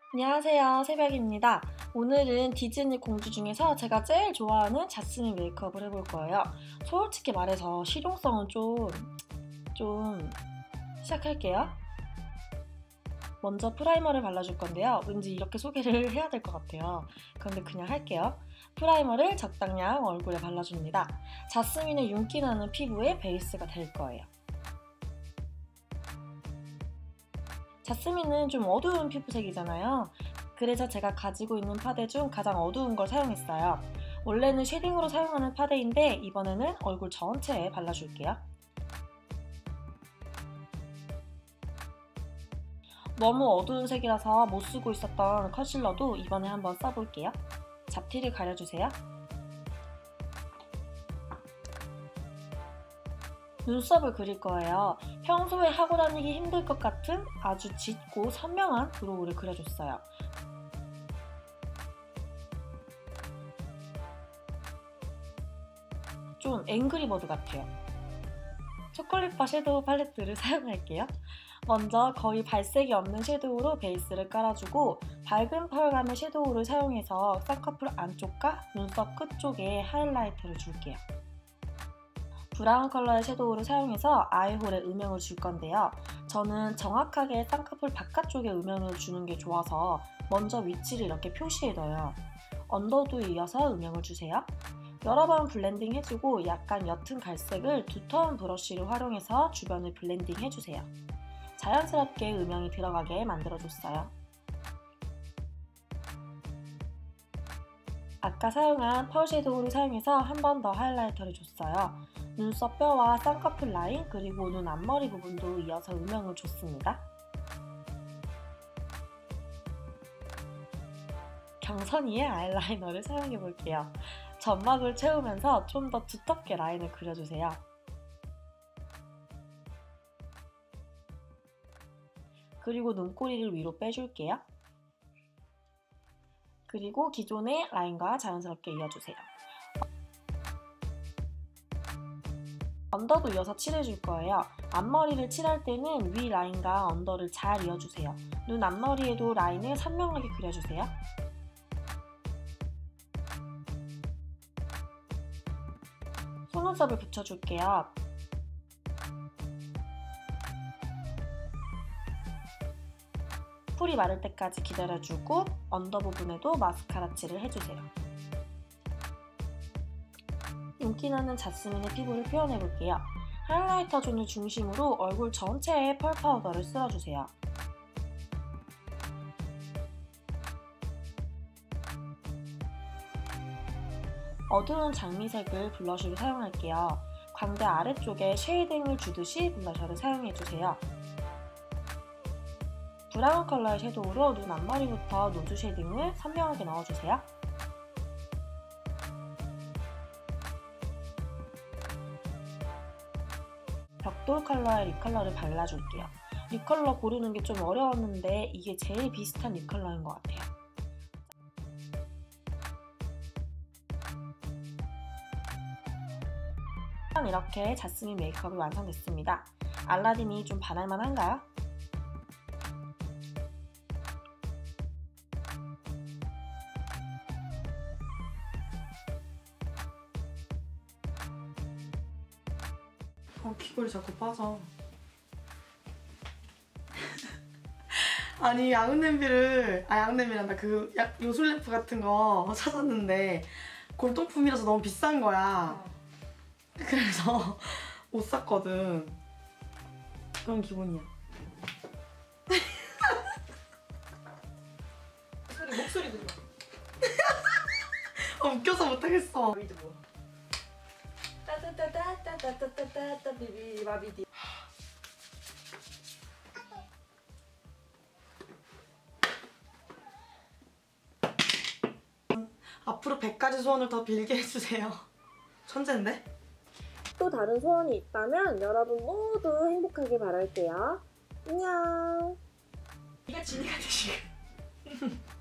안녕하세요. 새벽입니다. 오늘은 디즈니 공주 중에서 제가 제일 좋아하는 자스민 메이크업을 해볼 거예요. 솔직히 말해서 실용성은 좀 시작할게요. 먼저 프라이머를 발라줄 건데요. 왠지 이렇게 소개를 해야 될 것 같아요. 그런데 그냥 할게요. 프라이머를 적당량 얼굴에 발라줍니다. 자스민의 윤기 나는 피부의 베이스가 될 거예요. 자스민은 좀 어두운 피부색이잖아요. 그래서 제가 가지고 있는 파데 중 가장 어두운 걸 사용했어요. 원래는 쉐딩으로 사용하는 파데인데 이번에는 얼굴 전체에 발라줄게요. 너무 어두운 색이라서 못 쓰고 있었던 컨실러도 이번에 한번 써볼게요. 잡티를 가려주세요. 눈썹을 그릴 거예요. 평소에 하고 다니기 힘들 것 같은 아주 짙고 선명한 브로우를 그려줬어요. 좀 앵그리버드 같아요. 초콜릿바 섀도우 팔레트를 사용할게요. 먼저 거의 발색이 없는 섀도우로 베이스를 깔아주고 밝은 펄감의 섀도우를 사용해서 쌍꺼풀 안쪽과 눈썹 끝쪽에 하이라이트를 줄게요. 브라운 컬러의 섀도우를 사용해서 아이홀에 음영을 줄 건데요. 저는 정확하게 쌍꺼풀 바깥쪽에 음영을 주는 게 좋아서 먼저 위치를 이렇게 표시해둬요. 언더도 이어서 음영을 주세요. 여러 번 블렌딩 해주고 약간 옅은 갈색을 두터운 브러쉬를 활용해서 주변을 블렌딩 해주세요. 자연스럽게 음영이 들어가게 만들어줬어요. 아까 사용한 펄 섀도우를 사용해서 한 번 더 하이라이터를 줬어요. 눈썹 뼈와 쌍꺼풀 라인 그리고 눈 앞머리 부분도 이어서 음영을 줬습니다. 경선이의 아이라이너를 사용해 볼게요. 점막을 채우면서 좀 더 두텁게 라인을 그려주세요. 그리고 눈꼬리를 위로 빼줄게요. 그리고 기존의 라인과 자연스럽게 이어주세요. 언더도 이어서 칠해줄 거예요. 앞머리를 칠할 때는 위 라인과 언더를 잘 이어주세요. 눈 앞머리에도 라인을 선명하게 그려주세요. 속눈썹을 붙여줄게요. 풀이 마를 때까지 기다려주고 언더 부분에도 마스카라 칠을 해주세요. 윤기나는 자스민의 피부를 표현해볼게요. 하이라이터 존을 중심으로 얼굴 전체에 펄 파우더를 쓸어주세요. 어두운 장미색을 블러쉬로 사용할게요. 광대 아래쪽에 쉐이딩을 주듯이 블러셔를 사용해주세요. 브라운 컬러의 섀도우로 눈 앞머리부터 노즈 쉐딩을 선명하게 넣어주세요. 벽돌 컬러의 립 컬러를 발라줄게요. 립 컬러 고르는 게 좀 어려웠는데 이게 제일 비슷한 립 컬러인 것 같아요. 이렇게 자스민 메이크업이 완성됐습니다. 알라딘이 좀 반할만 한가요? 귀걸이 자꾸 빠져. 아니 양냄비란다. 그 요술램프 같은 거 찾았는데 골동품이라서 너무 비싼 거야. 그래서 못 샀거든. 그런 기분이야. 목소리 들려. 웃겨서 못하겠어. 따따따따따따따따따 비비바비디. 앞으로 100가지 소원을 더 빌게 해주세요. 천재인데? 또 다른 소원이 있다면 여러분 모두 행복하게 바랄게요. 안녕. 이게 진이가 되시고